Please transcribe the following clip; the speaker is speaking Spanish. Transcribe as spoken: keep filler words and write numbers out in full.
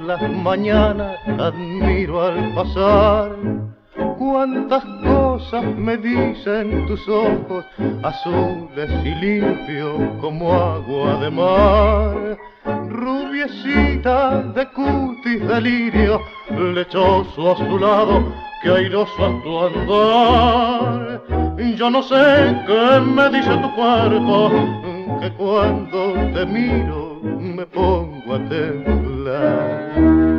las mañanas admiro al pasar. Cuántas cosas me dicen tus ojos, azules y limpios como agua de mar. Rubiecita de cutis delirio, lechoso a su lado, que airoso a tu andar. Yo no sé qué me dice tu cuerpo, que cuando te miro me pongo a temblar.